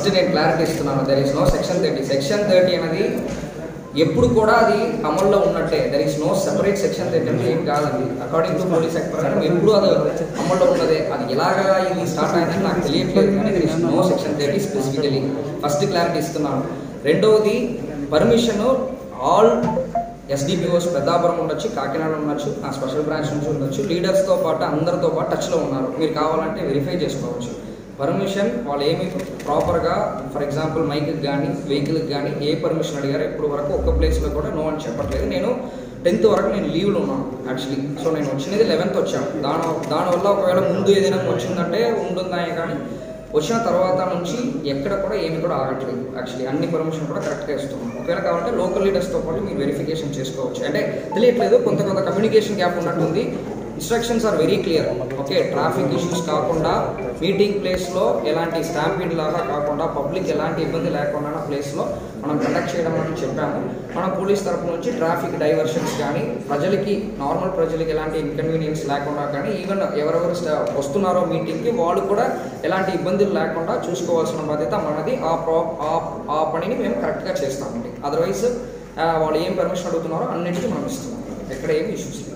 First నేను clarity ఇస్తున్నాను. There is no section 30. Section 30 అనేది ఎప్పుడు కూడా అది అమల్లో ఉన్నట్టే. There is no separate section 30 అంటే ఏం కాదండి. అకార్డింగ్ టు పోలీస్ యాక్ట్ ప్రకారం ఎప్పుడు అది అమల్లో ఉన్నదే. అది ఎలాగా ఇది స్టార్ట్ అయిందని నాకు తెలియట్లేదు, కానీ there is no section 30 specifically. First clarity ఇస్తున్నాను. రెండవది, పర్మిషన్ ఆల్ ఎస్డిపిఓస్ పెద్దాపురం ఉండొచ్చు, కాకినాడ ఉండొచ్చు, నా స్పెషల్ బ్రాంచ్ నుంచి ఉండొచ్చు, లీడర్స్తో పాటు అందరితో పాటు టచ్లో ఉన్నారు. మీరు కావాలంటే వెరిఫై చేసుకోవచ్చు. పర్మిషన్ వాళ్ళు ఏమి ప్రాపర్గా, ఫర్ ఎగ్జాంపుల్ మైక్కి కానీ వెహికల్కి కానీ ఏ పర్మిషన్ అడిగారు ఎప్పుడు వరకు ఒక్క ప్లేస్లో కూడా నో అని చెప్పట్లేదు. నేను 10th వరకు నేను లీవ్లో ఉన్నాను యాక్చువల్లీ. సో నేను వచ్చినది 11th వచ్చాను. దానివల్ల ఒకవేళ ముందు ఏదైనా వచ్చిందంటే ఉంటుందా, కానీ వచ్చిన తర్వాత నుంచి ఎక్కడ కూడా ఏమి కూడా ఆగట్లేదు. యాక్చువల్లీ అన్ని పర్మిషన్ కూడా కరెక్ట్గా ఇస్తున్నాం. ఒకవేళ కావాలంటే లోకల్ లీడర్స్తో పాటు మీరు వెరిఫికేషన్ చేసుకోవచ్చు. అంటే తెలియట్లేదు, కొంత కమ్యూనికేషన్ గ్యాప్ ఉన్నట్టుంది. Instructions are very clear. Okay, traffic issues కాకుండా, మీటింగ్ ప్లేస్లో ఎలాంటి స్టాంపీడ్ లాగా కాకుండా, పబ్లిక్ ఎలాంటి ఇబ్బంది లేకుండా ప్లేస్లో మనం కండక్ట్ చేయడం అని చెప్పాము. మన పోలీస్ తరఫు నుంచి ట్రాఫిక్ డైవర్షన్స్ కానీ, ప్రజలకి నార్మల్ ప్రజలకి ఎలాంటి ఇన్కన్వీనియన్స్ లేకుండా కానీ, ఈవెన్ ఎవరెవరు వస్తున్నారో మీటింగ్కి వాళ్ళు కూడా ఎలాంటి ఇబ్బందులు లేకుండా చూసుకోవాల్సిన బాధ్యత మనది. ఆ పనిని మేము కరెక్ట్గా చేస్తామండి. అదర్వైజ్ వాళ్ళు ఏం పర్మిషన్ అడుగుతున్నారో అన్నింటికీ మనం ఇస్తున్నాం. ఎక్కడ ఏమి ఇష్యూస్